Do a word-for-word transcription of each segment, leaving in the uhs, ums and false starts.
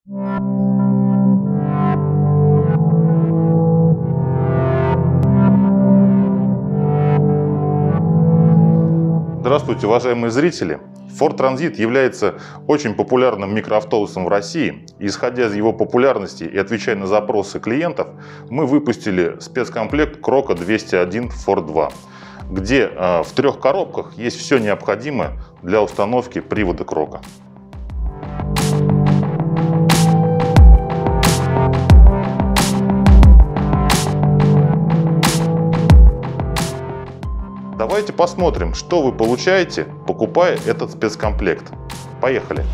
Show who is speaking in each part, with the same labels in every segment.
Speaker 1: Здравствуйте, уважаемые зрители! Ford Transit является очень популярным микроавтобусом в России. Исходя из его популярности и отвечая на запросы клиентов, мы выпустили спецкомплект Croco двести один Ford два, где э, в трех коробках есть все необходимое для установки привода Croco. Давайте посмотрим, что вы получаете, покупая этот спецкомплект. Поехали!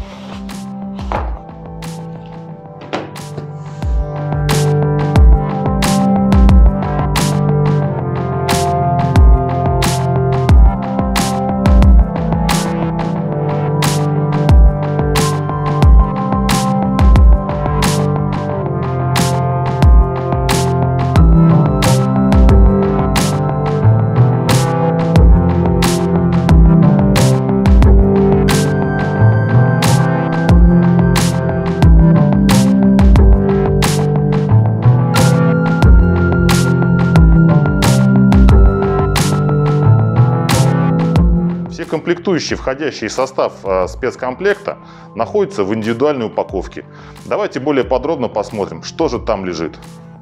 Speaker 1: Все комплектующие, входящие в состав спецкомплекта, находятся в индивидуальной упаковке. Давайте более подробно посмотрим, что же там лежит.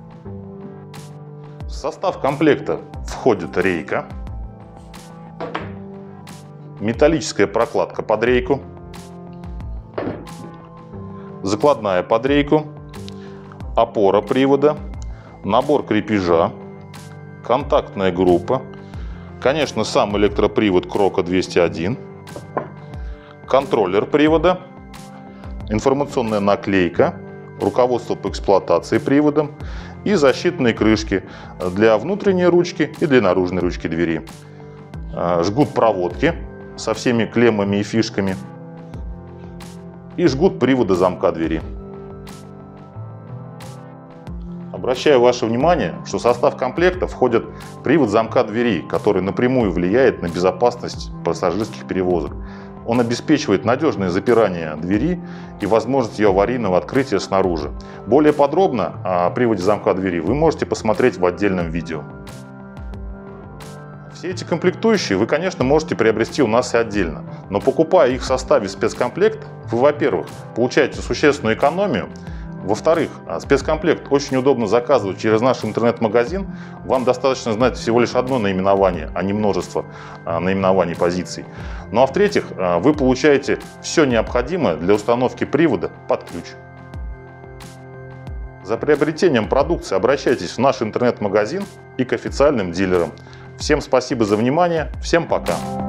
Speaker 1: В состав комплекта входит рейка, металлическая прокладка под рейку, закладная под рейку, опора привода, набор крепежа, контактная группа, конечно, сам электропривод Croco двести один, контроллер привода, информационная наклейка, руководство по эксплуатации приводом и защитные крышки для внутренней ручки и для наружной ручки двери, жгут проводки со всеми клеммами и фишками и жгут привода замка двери. Обращаю ваше внимание, что в состав комплекта входит привод замка двери, который напрямую влияет на безопасность пассажирских перевозок. Он обеспечивает надежное запирание двери и возможность ее аварийного открытия снаружи. Более подробно о приводе замка двери вы можете посмотреть в отдельном видео. Все эти комплектующие вы, конечно, можете приобрести у нас и отдельно, но покупая их в составе спецкомплекта, вы, во-первых, получаете существенную экономию. Во-вторых, спецкомплект очень удобно заказывать через наш интернет-магазин. Вам достаточно знать всего лишь одно наименование, а не множество наименований позиций. Ну а в-третьих, вы получаете все необходимое для установки привода под ключ. За приобретением продукции обращайтесь в наш интернет-магазин и к официальным дилерам. Всем спасибо за внимание, всем пока!